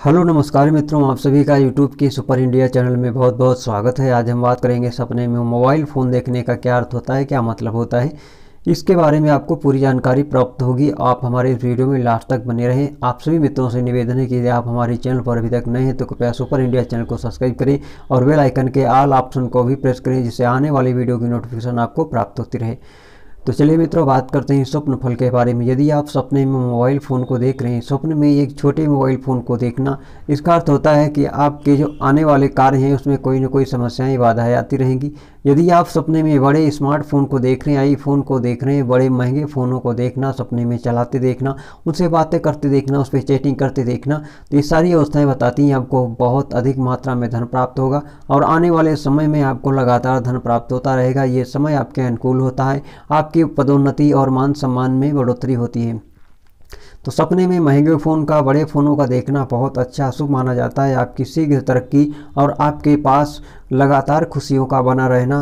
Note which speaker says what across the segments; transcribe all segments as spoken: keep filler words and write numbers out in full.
Speaker 1: Hello नमस्कार मित्रों, आप सभी का यूट्यूब की सुपर इंडिया चैनल में बहुत बहुत स्वागत है। आज हम बात करेंगे सपने में मोबाइल फ़ोन देखने का क्या अर्थ होता है, क्या मतलब होता है। इसके बारे में आपको पूरी जानकारी प्राप्त होगी। आप हमारे इस वीडियो में लास्ट तक बने रहें। आप सभी मित्रों से निवेदन है कि यदि आप हमारे चैनल पर अभी तक नए हैं तो कृपया सुपर इंडिया चैनल को सब्सक्राइब करें और बेल आइकन के ऑल ऑप्शन को भी प्रेस करें, जिससे आने वाली वीडियो की नोटिफिकेशन आपको प्राप्त होती रहे। तो चलिए मित्रों, बात करते हैं स्वप्न फल के बारे में। यदि आप सपने में मोबाइल फ़ोन को देख रहे हैं, स्वप्न में एक छोटे मोबाइल फ़ोन को देखना, इसका अर्थ होता है कि आपके जो आने वाले कार्य हैं उसमें कोई ना कोई समस्याएं बाधाएं आती रहेंगी। यदि आप सपने में बड़े स्मार्टफोन को देख रहे हैं, आईफोन को देख रहे हैं, बड़े महंगे फ़ोनों को देखना, सपने में चलाते देखना, उनसे बातें करते देखना, उस पर चैटिंग करते देखना, तो ये सारी अवस्थाएं बताती हैं आपको बहुत अधिक मात्रा में धन प्राप्त होगा और आने वाले समय में आपको लगातार धन प्राप्त होता रहेगा। ये समय आपके अनुकूल होता है, आपकी पदोन्नति और मान सम्मान में बढ़ोतरी होती है। तो सपने में महंगे फ़ोन का, बड़े फ़ोनों का देखना बहुत अच्छा शुभ माना जाता है। आपकी शीघ्र तरक्की और आपके पास लगातार खुशियों का बना रहना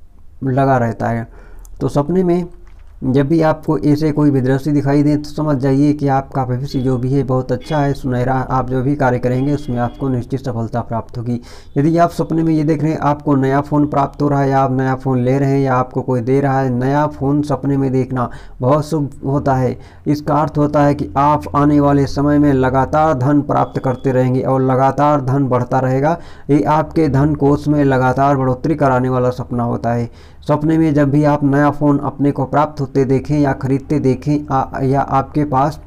Speaker 1: लगा रहता है। तो सपने में जब भी आपको ऐसे कोई भी दृश्य दिखाई दे तो समझ जाइए कि आपका भविष्य जो भी है बहुत अच्छा है, सुनहरा। आप जो भी कार्य करेंगे उसमें आपको निश्चित सफलता प्राप्त होगी। यदि आप सपने में ये देख रहे हैं आपको नया फ़ोन प्राप्त हो रहा है, या आप नया फ़ोन ले रहे हैं, या आपको कोई दे रहा है, नया फ़ोन सपने में देखना बहुत शुभ होता है। इसका अर्थ होता है कि आप आने वाले समय में लगातार धन प्राप्त करते रहेंगे और लगातार धन बढ़ता रहेगा। ये आपके धन कोष में लगातार बढ़ोतरी कराने वाला सपना होता है। सपने में जब भी आप नया फ़ोन अपने को प्राप्त होते देखें या ख़रीदते देखें, आ, या आपके पास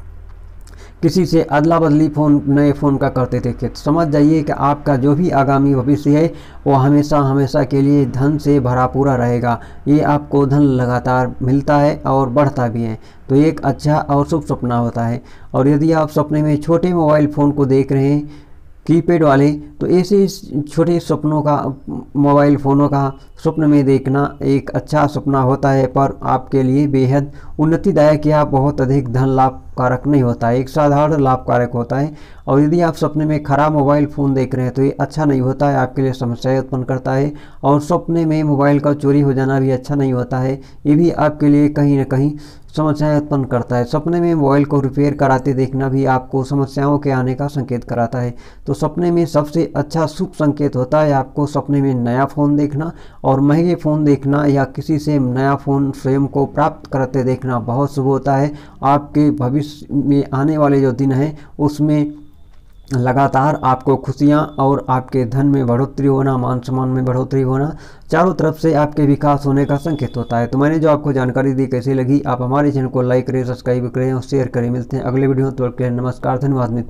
Speaker 1: किसी से अदला बदली फ़ोन नए फ़ोन का करते देखें, तो समझ जाइए कि आपका जो भी आगामी भविष्य है वो हमेशा हमेशा के लिए धन से भरा पूरा रहेगा। ये आपको धन लगातार मिलता है और बढ़ता भी है। तो ये एक अच्छा और शुभ सपना होता है। और यदि आप सपने में छोटे मोबाइल फ़ोन को देख रहे हैं, कीपैड वाले, तो ऐसे छोटे सपनों का, मोबाइल फ़ोनों का स्वप्न में देखना एक अच्छा सपना होता है, पर आपके लिए बेहद उन्नतिदायक या बहुत अधिक धन लाभकारक नहीं होता है, एक साधारण लाभकारक होता है। और यदि आप सपने में खराब मोबाइल फ़ोन देख रहे हैं तो ये अच्छा नहीं होता है, आपके लिए समस्याएं उत्पन्न करता है। और सपने में मोबाइल का चोरी हो जाना भी अच्छा नहीं होता है, ये भी आपके लिए कहीं ना कहीं समस्याएं उत्पन्न करता है। सपने में मोबाइल को रिपेयर कराते देखना भी आपको समस्याओं के आने का संकेत कराता है। तो सपने में सबसे अच्छा शुभ संकेत होता है आपको सपने में नया फ़ोन देखना और महंगे फ़ोन देखना, या किसी से नया फ़ोन स्वयं को प्राप्त करते देखना बहुत शुभ होता है। आपके भविष्य में आने वाले जो दिन हैं उसमें लगातार आपको खुशियां और आपके धन में बढ़ोतरी होना, मान सम्मान में बढ़ोतरी होना, चारों तरफ से आपके विकास होने का संकेत होता है। तो मैंने जो आपको जानकारी दी कैसी लगी, आप हमारे चैनल को लाइक करें, सब्सक्राइब करें और शेयर करें। मिलते हैं अगले वीडियो में, तो नमस्कार, धन्यवाद मित्र।